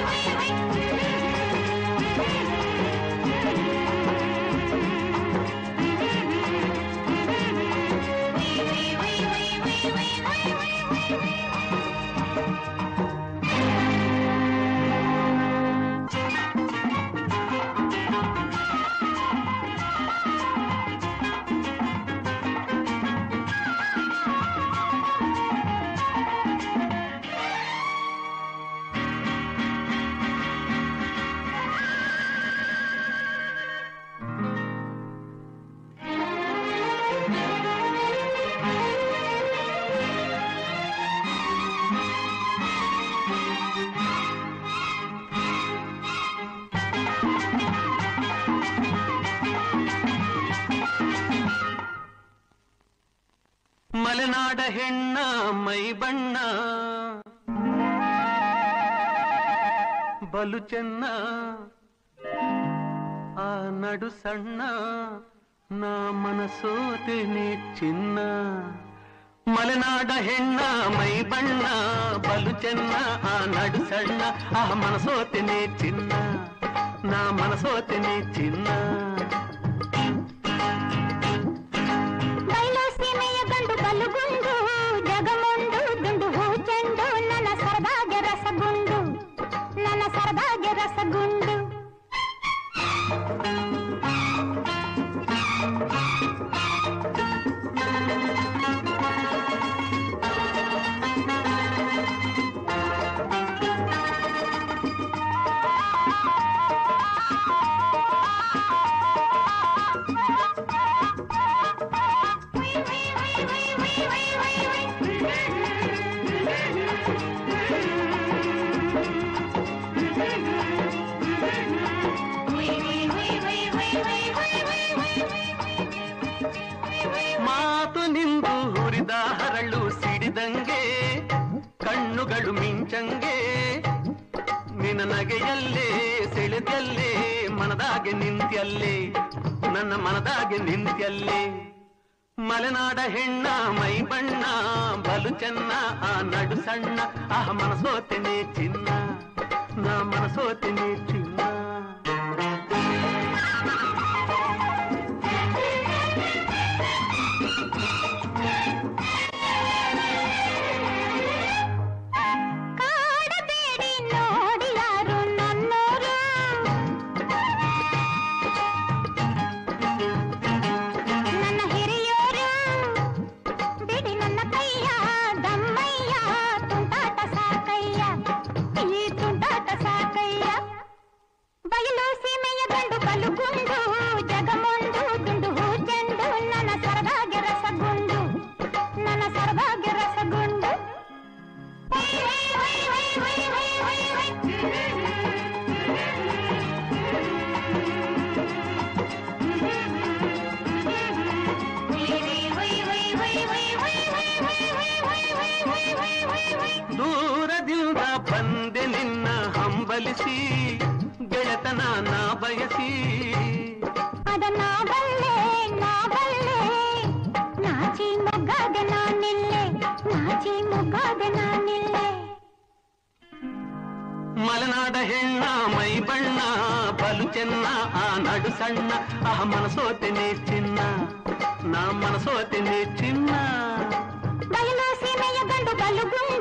ಮಲೆನಾಡ ಹೆಣ್ಣ ಮೈ ಬಣ್ಣ ಬಲು ಚೆನ್ನ ಆ ನಡು ಸಣ್ಣ ನಾ ಮನಸೋತೇನೆ ಚಿನ್ನ ಮಲೆನಾಡ ಹೆಣ್ಣ ಮೈ ಬಣ್ಣ ಬಲು ಚೆನ್ನ ಆ ನಡು ಸಣ್ಣ ಆ ಮನಸೋತೇನೆ ಚಿನ್ನ ನಾ ಮನಸೋತೇನೆ ಚಿನ್ನ ಬಲುಗುಂಡು ಜಗಮುಂಡು ದುಂಡು ಹೂ ಚೆಂಡು ನನ್ನ ಸರದಾಗೆ ರಸಗುಂಡು ನನ್ನ ಸರದಾಗೆ ರಸಗುಂಡು ಮಾತು ನಿಂದು ಹುರಿದ ಹರಳು ಸಿಡಿದಂಗೆ ಕಣ್ಣುಗಳು ಮಿಂಚಂಗೆ ನಿನ್ನ ನಗೆಯಲ್ಲೇ ಸೆಳೆದಲ್ಲೇ ಮನದಾಗೆ ನಿಂತ್ಯಲ್ಲೇ ನನ್ನ ಮನದಾಗೆ ನಿಂತ್ಯಲ್ಲೇ ಮಲೆನಾಡ ಹೆಣ್ಣ ಮೈ ಬಣ್ಣ ಬಲು ಚೆನ್ನ ಆ ನಡು ಸಣ್ಣ ಆ ಮನಸೋತೇನೆ ಚಿನ್ನ ನಾ ಮನಸೋತೇನೆ ಚಿನ್ನ ದೂರದಿಂದ ಬಂದೆ ನಿನ್ನ ಹಂಬಲಿಸಿ ಗೆಳೆತನ ನಾ ಬಯಸಿ ಅದನ್ನ ಬಲ್ಲೆ ನಾಚಿ ಮೊಗ್ಗಾದೆ ನಾನಿಲ್ಲೆ ನಾಚಿ ಮೊಗ್ಗಾದೆ ನಾನಿಲ್ಲೆ ಮಲೆನಾಡ ಹೆಣ್ಣ ಮೈ ಬಣ್ಣ ಬಲು ಚೆನ್ನ ಆ ನಡು ಸಣ್ಣ ಆ ಮನಸೋತೇನೆ ಚಿನ್ನ ನಾ ಮನಸೋತೇನೆ ಚಿನ್ನ ಬಯಲು ಸೀಮೆಯ ಗಂಡು ಬಲುಗುಂಡು